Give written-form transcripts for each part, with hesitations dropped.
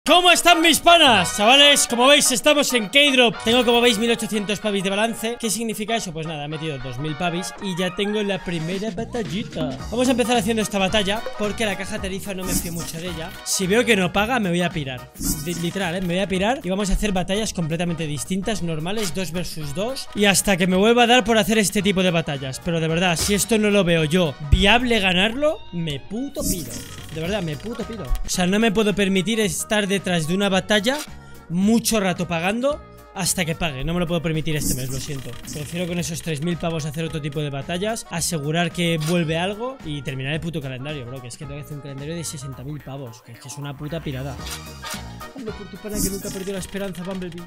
¿Cómo están mis panas? Chavales, como veis estamos en K-Drop. Tengo como veis 1800 pavis de balance. ¿Qué significa eso? Pues nada, he metido 2000 pavis y ya tengo la primera batallita. Vamos a empezar haciendo esta batalla porque la caja tarifa no me fío mucho de ella. Si veo que no paga me voy a pirar. Literal, me voy a pirar y vamos a hacer batallas completamente distintas, normales, 2 versus 2. Y hasta que me vuelva a dar por hacer este tipo de batallas. Pero de verdad, si esto no lo veo yo viable ganarlo, me puto piro. De verdad, me puto piro. O sea, no me puedo permitir estar detrás de una batalla mucho rato pagando hasta que pague. No me lo puedo permitir este mes, lo siento. Prefiero con esos 3000 pavos hacer otro tipo de batallas, asegurar que vuelve algo y terminar el puto calendario, bro. Que es que tengo que hacer un calendario de 60.000 pavos. Que es que es una puta pirada. Hazlo por tu pana que nunca perdió la esperanza, Bumblebee.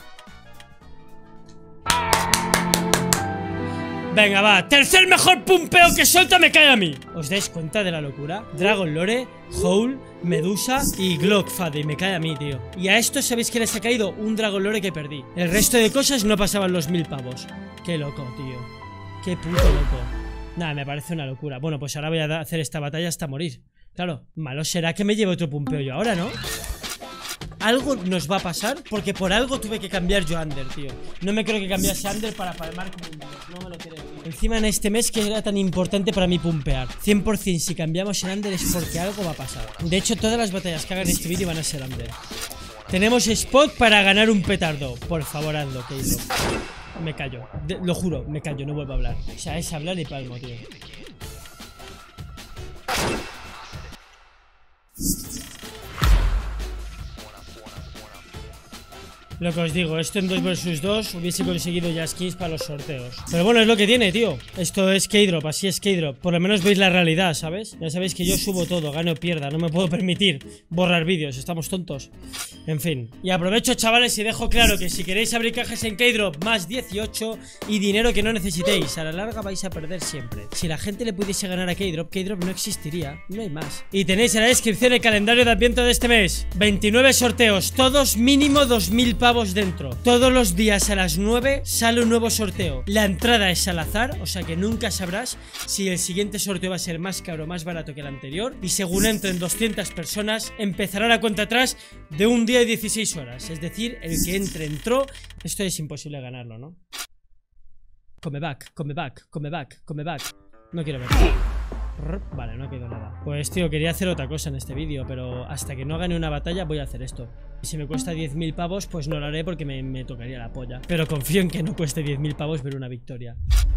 Venga, va, tercer mejor pumpeo que suelta me cae a mí. ¿Os dais cuenta de la locura? Dragon Lore, Howl, Medusa y Glockfade, me cae a mí, tío. Y a esto sabéis que les ha caído un Dragon Lore que perdí. El resto de cosas no pasaban los 1000 pavos. Qué loco, tío. Qué puto loco. Nada, me parece una locura. Bueno, pues ahora voy a hacer esta batalla hasta morir. Claro, malo será que me lleve otro pumpeo yo ahora, ¿no? Algo nos va a pasar porque por algo tuve que cambiar yo Under, tío. No me creo que cambiase Under para palmar como un dios. No me lo creo, tío. Encima en este mes que era tan importante para mí pumpear. 100% si cambiamos en Under es porque algo va a pasar. De hecho, todas las batallas que hagan en este vídeo van a ser Under. Tenemos spot para ganar un petardo. Por favor, hazlo, K-Drop. Me callo. Lo juro, me callo, no vuelvo a hablar. O sea, es hablar y palmo, tío. Lo que os digo, esto en 2 vs 2 hubiese conseguido ya skins para los sorteos. Pero bueno, es lo que tiene, tío. Esto es K-Drop, así es K-Drop. Por lo menos veis la realidad, ¿sabes? Ya sabéis que yo subo todo, gane o pierda. No me puedo permitir borrar vídeos, estamos tontos. En fin. Y aprovecho, chavales, y dejo claro que si queréis abrir cajas en K-Drop, más 18 y dinero que no necesitéis. A la larga vais a perder siempre. Si la gente le pudiese ganar a K-Drop, K-Drop no existiría. No hay más. Y tenéis en la descripción el calendario de Adviento de este mes. 29 sorteos, todos mínimo 2000 pavos dentro. Todos los días a las 9 sale un nuevo sorteo. La entrada es al azar, o sea que nunca sabrás si el siguiente sorteo va a ser más caro o más barato que el anterior. Y según entren 200 personas, empezará la cuenta atrás de un día y 16 horas. Es decir, el que entre entró. Esto es imposible ganarlo, ¿no? Come back, come back, come back, come back. No quiero ver. Vale, no ha quedado nada. Pues tío, quería hacer otra cosa en este vídeo, pero hasta que no gane una batalla voy a hacer esto. Y si me cuesta 10.000 pavos, pues no lo haré porque me tocaría la polla. Pero confío en que no cueste 10.000 pavos ver una victoria.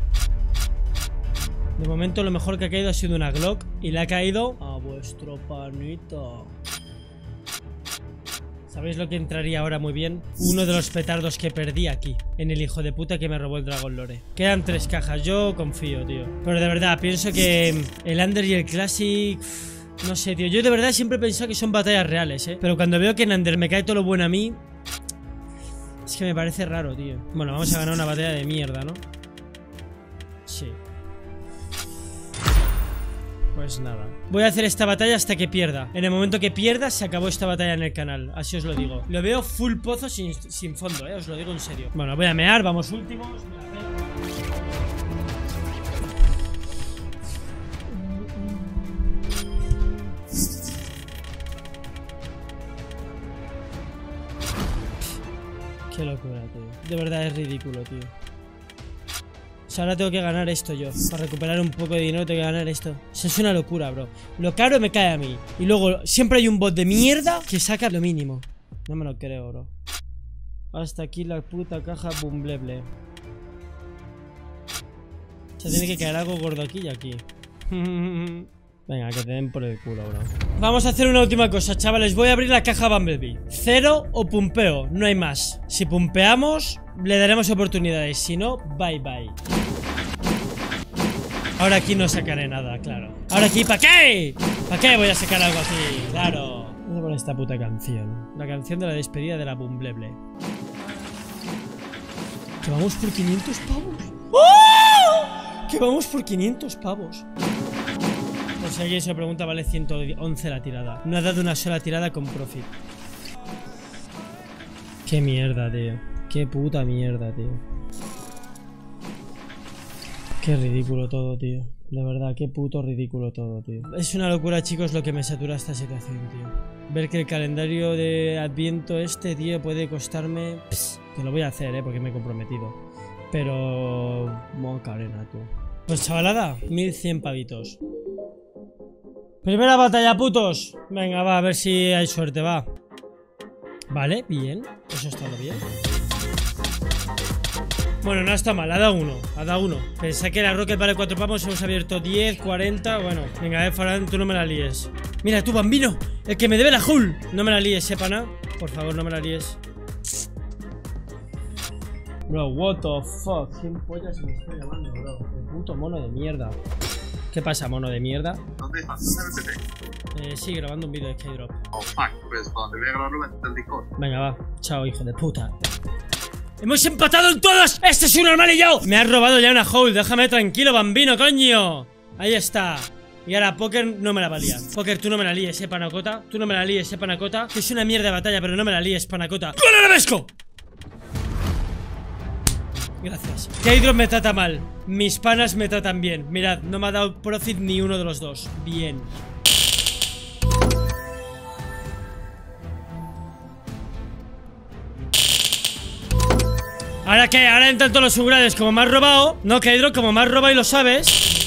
De momento lo mejor que ha caído ha sido una Glock. Y le ha caído a vuestro panito. ¿Sabéis lo que entraría ahora muy bien? Uno de los petardos que perdí aquí, en el hijo de puta que me robó el Dragon Lore. Quedan 3 cajas, yo confío, tío. Pero de verdad, pienso que el Under y el Classic... No sé, tío, yo de verdad siempre he pensado que son batallas reales, pero cuando veo que en Under me cae todo lo bueno a mí, es que me parece raro, tío. Bueno, vamos a ganar una batalla de mierda, ¿no? Sí. Pues nada, voy a hacer esta batalla hasta que pierda. En el momento que pierda, se acabó esta batalla en el canal. Así os lo digo. Lo veo full pozo sin fondo, os lo digo en serio. Bueno, voy a mear, vamos últimos. Qué locura, tío. De verdad es ridículo, tío. O sea, ahora tengo que ganar esto yo. Para recuperar un poco de dinero tengo que ganar esto. O sea, es una locura, bro. Lo caro me cae a mí. Y luego siempre hay un bot de mierda que saca lo mínimo. No me lo creo, bro. Hasta aquí la puta caja bumbleble. O sea, tiene que caer algo gordo aquí y aquí. Venga, que te den por el culo, bro. Vamos a hacer una última cosa, chavales. Voy a abrir la caja Bumblebee. 0 o pumpeo, no hay más. Si pumpeamos, le daremos oportunidades. Si no, bye bye. Ahora aquí no sacaré nada, claro. Ahora aquí, ¿para qué? ¿Para qué voy a sacar algo aquí? Claro. Voy a poner esta puta canción. La canción de la despedida de la bumbleble. Que vamos por 500 pavos. ¡Oh! Que vamos por 500 pavos. Por si alguien se pregunta, vale 111 la tirada. No ha dado una sola tirada con profit. Qué mierda, tío. Qué puta mierda, tío. Qué ridículo todo, tío. De verdad, qué puto ridículo todo, tío. Es una locura, chicos, lo que me satura esta situación, tío. Ver que el calendario de Adviento este, tío, puede costarme... que lo voy a hacer, porque me he comprometido. Pero... monca arena, tú. Pues chavalada, 1100 pavitos. Primera batalla, putos. Venga, va, a ver si hay suerte, va. Vale, bien. Eso está todo bien. Bueno, no está mal, ha dado uno. Pensé que la Rocket vale 4 pavos, hemos abierto 10, 40, bueno. Venga, Farán, tú no me la líes. Mira, tú, bambino, el que me debe la Hull. No me la líes, pana. Por favor, no me la líes. Bro, what the fuck. ¿Quién pollas me estoy llamando, bro? El puto mono de mierda. ¿Qué pasa, mono de mierda? ¿Dónde estás? ¿Dónde me metes? Sí, grabando un vídeo de Skydrop. Oh, fuck, pues cuando te voy a grabarlo me el Discord. Venga, va. Chao, hijo de puta. ¡Hemos empatado en todas! ¡Este es un normal y yo! Me has robado ya una Howl, déjame tranquilo, bambino, coño. Ahí está. Y ahora Poker no me la valía. Poker, tú no me la líes, panacota. Tú no me la líes, panacota. Que es una mierda de batalla, pero no me la líes, panacota. ¡Gol arabesco! Gracias. Skydrop me trata mal. Mis panas me tratan bien. Mirad, no me ha dado profit ni uno de los dos. Bien. ¿Ahora qué? Ahora entran todos los upgrades. Como me has robado. No, Skydrop, como me has robado y lo sabes.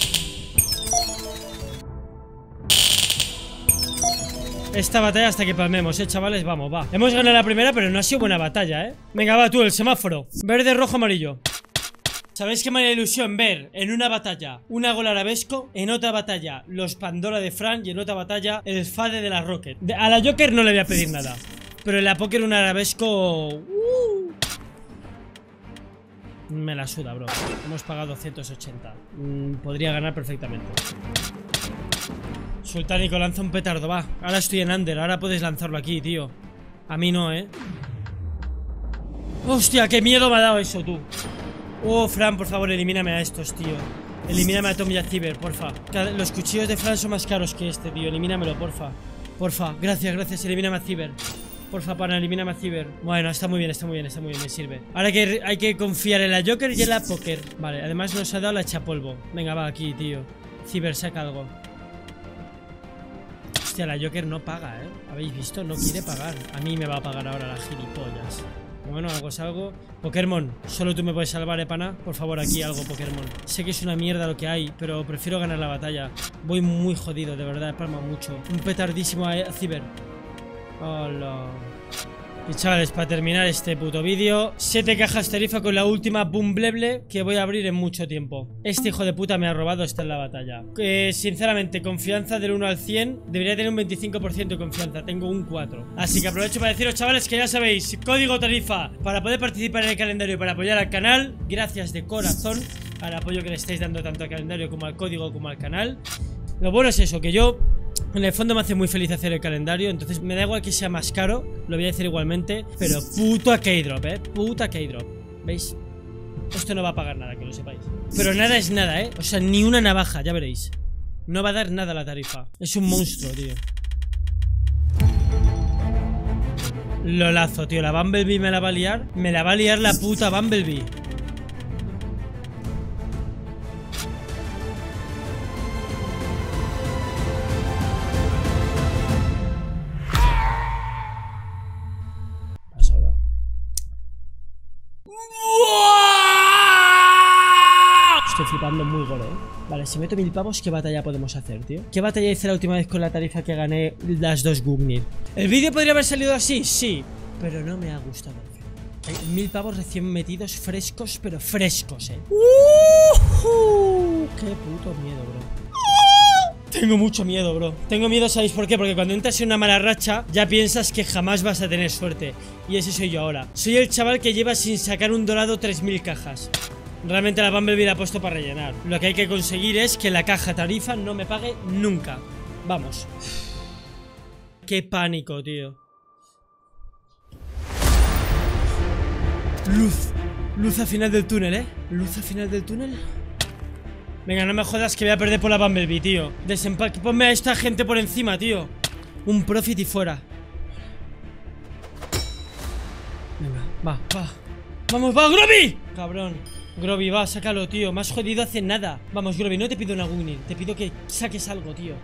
Esta batalla hasta que palmemos, chavales, vamos, va. Hemos ganado la primera, pero no ha sido buena batalla, Venga, va tú, el semáforo. Verde, rojo, amarillo. ¿Sabéis qué me da ilusión ver en una batalla una gol arabesco, en otra batalla los Pandora de Fran y en otra batalla el Fade de la Rocket? A la Joker no le voy a pedir nada, pero en la Poker un arabesco... me la suda, bro. Hemos pagado 280. Podría ganar perfectamente. Sultánico, lanza un petardo, va. Ahora estoy en under, ahora puedes lanzarlo aquí, tío. A mí no, Hostia, qué miedo me ha dado eso, tú. Oh, Fran, por favor, elimíname a estos, tío. Elimíname a Tom y a Ciber, porfa. Los cuchillos de Fran son más caros que este, tío. Elimínamelo, porfa. Porfa, gracias, elimíname a Ciber. Porfa, pana, elimíname a Ciber. Bueno, está muy bien, me sirve. Ahora que hay que confiar en la Joker y en la Poker. Vale, además nos ha dado la echapolvo. Venga, va, aquí, tío. Ciber, saca algo. Hostia, la Joker no paga, ¿Habéis visto? No quiere pagar. A mí me va a pagar ahora la gilipollas. Bueno, algo es algo. Pokémon, solo tú me puedes salvar, pana. Por favor, aquí algo, Pokémon. Sé que es una mierda lo que hay, pero prefiero ganar la batalla. Voy muy jodido, de verdad, palma mucho. Un petardísimo a Ciber. Hola. Y chavales, para terminar este puto vídeo, 7 cajas tarifa con la última Bumbleble que voy a abrir en mucho tiempo. Este hijo de puta me ha robado, está en la batalla. Sinceramente, confianza del 1 al 100 debería tener un 25% de confianza, tengo un 4. Así que aprovecho para deciros, chavales, que ya sabéis, código tarifa para poder participar en el calendario y para apoyar al canal. Gracias de corazón al apoyo que le estáis dando tanto al calendario como al código como al canal. Lo bueno es eso, que yo... en el fondo me hace muy feliz hacer el calendario, entonces me da igual que sea más caro, lo voy a decir igualmente, pero puta K-Drop, puta K-Drop. ¿Veis? Esto no va a pagar nada, que lo sepáis. Pero nada es nada, o sea, ni una navaja, ya veréis. No va a dar nada la tarifa. Es un monstruo, tío. Lo lazo, tío, la Bumblebee me la va a liar. Me la va a liar la puta Bumblebee. Estoy flipando muy gore, Vale, si meto 1000 pavos, ¿qué batalla podemos hacer, tío? ¿Qué batalla hice la última vez con la tarifa que gané las dos Gungnir? ¿El vídeo podría haber salido así? Sí, pero no me ha gustado. Hay 1000 pavos recién metidos, frescos, pero frescos, ¡Qué puto miedo, bro! Tengo mucho miedo, bro. Tengo miedo, ¿sabéis por qué? Porque cuando entras en una mala racha, ya piensas que jamás vas a tener suerte. Y ese soy yo ahora. Soy el chaval que lleva sin sacar un dorado 3000 cajas. Realmente la Bumblebee la he puesto para rellenar. Lo que hay que conseguir es que la caja tarifa no me pague nunca. Vamos. Qué pánico, tío. Luz. Luz al final del túnel, Luz al final del túnel. Venga, no me jodas que voy a perder por la Bumblebee, tío. Desempaque. Ponme a esta gente por encima, tío. Un profit y fuera. Venga, va. ¡Vamos, va, Groby! Cabrón. Groby, va, sácalo, tío. Me has jodido hace nada. Vamos, Groby, no te pido una winning. Te pido que saques algo, tío.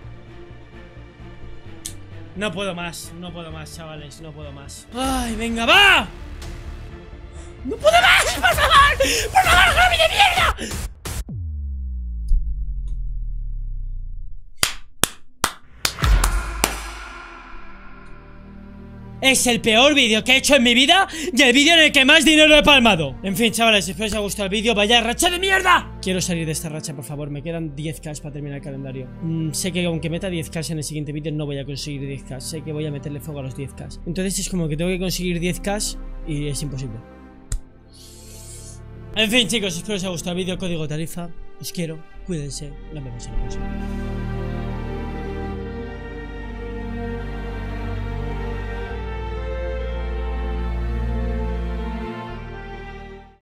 No puedo más, chavales. No puedo más. ¡Ay, venga, va! ¡No puedo más! ¡Por favor! ¡Por favor, Groby de mierda! Es el peor vídeo que he hecho en mi vida y el vídeo en el que más dinero he palmado. En fin, chavales, espero que os haya gustado el vídeo. ¡Vaya racha de mierda! Quiero salir de esta racha, por favor. Me quedan 10k para terminar el calendario. Sé que aunque meta 10k en el siguiente vídeo no voy a conseguir 10k. Sé que voy a meterle fuego a los 10k. Entonces es como que tengo que conseguir 10k y es imposible. En fin, chicos, espero que os haya gustado el vídeo. Código tarifa. Os quiero. Cuídense. Nos vemos en el próximo.